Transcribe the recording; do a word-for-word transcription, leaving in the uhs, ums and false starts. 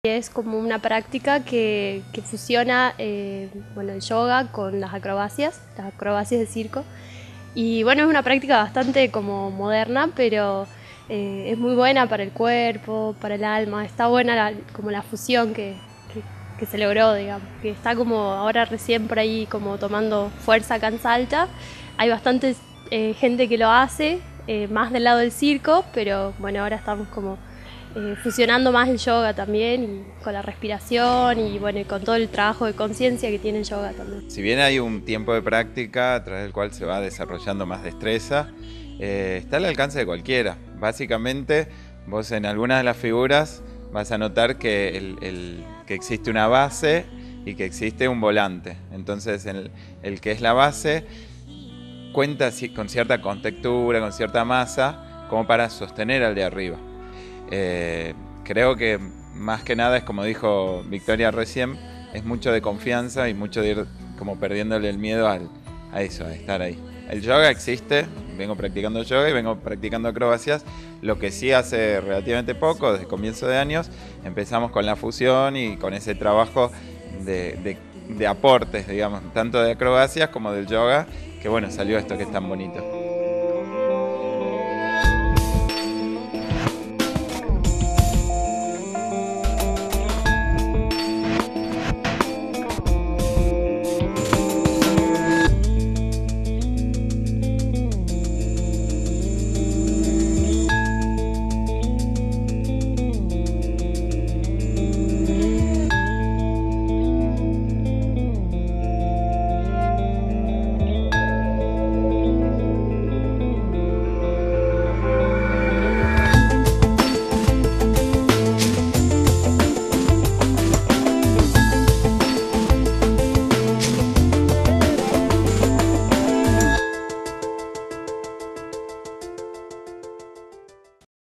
Es como una práctica que, que fusiona eh, bueno, el yoga con las acrobacias, las acrobacias de circo. Y bueno, es una práctica bastante como moderna, pero eh, es muy buena para el cuerpo, para el alma. Está buena la, como la fusión que, que, que se logró, digamos. Que está como ahora recién por ahí como tomando fuerza acá en Salta. Hay bastante eh, gente que lo hace, eh, más del lado del circo, pero bueno, ahora estamos como Eh, fusionando más el yoga también, y con la respiración y bueno, y con todo el trabajo de conciencia que tiene el yoga también. Si bien hay un tiempo de práctica a través del cual se va desarrollando más destreza, eh, está al alcance de cualquiera. Básicamente, vos en algunas de las figuras vas a notar que, el, el, que existe una base y que existe un volante. Entonces, el, el que es la base cuenta con cierta contextura, con cierta masa, como para sostener al de arriba. Eh, creo que más que nada es como dijo Victoria recién, es mucho de confianza y mucho de ir como perdiéndole el miedo al, a eso, a estar ahí. El yoga existe, vengo practicando yoga y vengo practicando acrobacias, lo que sí hace relativamente poco, desde comienzo de años, empezamos con la fusión y con ese trabajo de, de, de aportes, digamos, tanto de acrobacias como del yoga, que bueno, salió esto que es tan bonito.